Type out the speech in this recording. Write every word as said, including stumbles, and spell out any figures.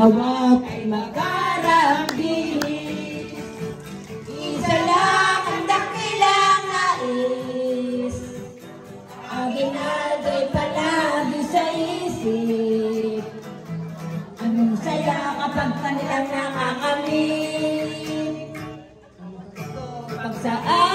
hawak ay makarambis. Isa lang ang dakilang nais, aking nalagay palagi sa isip. Anong saya kapag kanilang nakakamit, pag saan